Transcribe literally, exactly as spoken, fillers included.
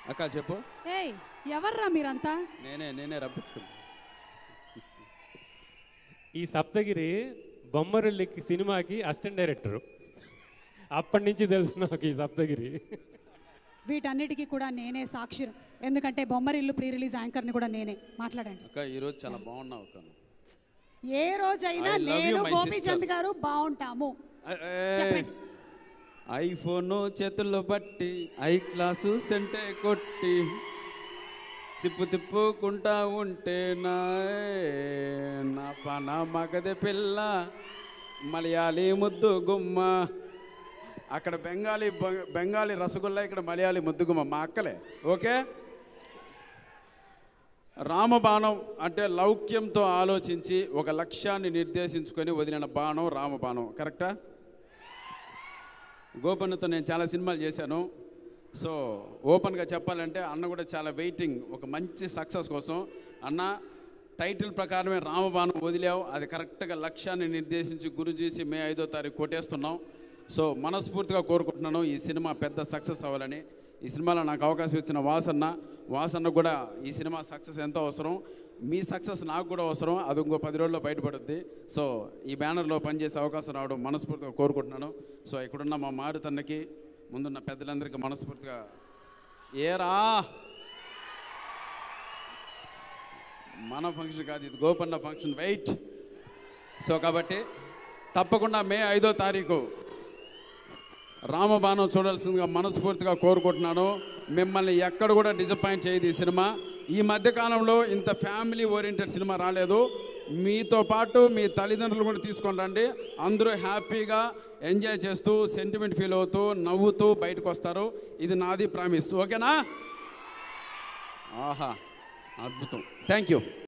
అక్క చెప్పు. ఏయ్ ఎవర్రా మీరంతా? నేనే నేనే రప్పించుకున్నా. ఈ సప్తగిరి బొమ్మరిల్లికి సినిమాకి అసిస్టెంట్ డైరెక్టరు. అప్పటి నుంచి తెలుసు నాకు ఈ సప్తగిరి. వీటన్నిటికీ కూడా నేనే సాక్షిరం. ఎందుకంటే బొమ్మరిల్లు ప్రీ రిలీజ్ యాంకర్ని కూడా నేనే. మాట్లాడండి అక్క. ఈరోజు చాలా బాగున్నావు అక్క. ఏ రోజైనా నేను గోపీచంద్ గారు బాగుంటాము. చెప్పండి. ఐఫోన్ చేతుల్లో బట్టి ఐ క్లాసు సెంటే కొట్టి తిప్పు తిప్పుకుంటా ఉంటే నా నా పన మగదే పిల్ల మలయాళీ ముద్దు గుమ్మ. అక్కడ బెంగాలీ బెంగాలీ రసగుల్లా, ఇక్కడ మలయాళీ ముద్దు గుమ్మ. మా అక్కలే. ఓకే. రామబాణం అంటే లౌక్యంతో ఆలోచించి ఒక లక్ష్యాన్ని నిర్దేశించుకొని వదిలిన బాణం రామబాణం. కరెక్టా? గోపన్నతో నేను చాలా సినిమాలు చేశాను. సో ఓపెన్గా చెప్పాలంటే అన్న కూడా చాలా వెయిటింగ్ ఒక మంచి సక్సెస్ కోసం. అన్న టైటిల్ ప్రకారమే రామబాణం వదిలావు, అది కరెక్ట్గా లక్ష్యాన్ని నిర్దేశించి గురి చేసి మే ఐదో తారీఖు కొట్టేస్తున్నాం. సో మనస్ఫూర్తిగా కోరుకుంటున్నాను ఈ సినిమా పెద్ద సక్సెస్ అవ్వాలని. ఈ సినిమాలో నాకు అవకాశం ఇచ్చిన వాసన్న వాసన్న కూడా ఈ సినిమా సక్సెస్ ఎంతో అవసరం. మీ సక్సెస్ నాకు కూడా అవసరం. అది ఇంకో పది రోజుల్లో బయటపడుద్ది. సో ఈ బ్యానర్లో పనిచేసే అవకాశం రావడం మనస్ఫూర్తిగా కోరుకుంటున్నాను. సో ఇక్కడున్న మా మారుతన్నకి, ముందున్న పెద్దలందరికీ మనస్ఫూర్తిగా ఏరా మన ఫంక్షన్ కాదు ఇది, గోపన్న ఫంక్షన్. వెయిట్. సో కాబట్టి తప్పకుండా మే ఐదో తారీఖు రామబాణం చూడాల్సిందిగా మనస్ఫూర్తిగా కోరుకుంటున్నాను. మిమ్మల్ని ఎక్కడ కూడా డిసప్పాయింట్ చేయదు ఈ సినిమా. ఈ మధ్యకాలంలో ఇంత ఫ్యామిలీ ఓరియంటెడ్ సినిమా రాలేదు. మీతో పాటు మీ తల్లిదండ్రులు కూడా తీసుకొని రండి. అందరూ హ్యాపీగా ఎంజాయ్ చేస్తూ సెంటిమెంట్ ఫీల్ అవుతూ నవ్వుతూ బయటకు వస్తారు. ఇది నాది ప్రామిస్. ఓకేనా? ఆహా అద్భుతం. Thank you.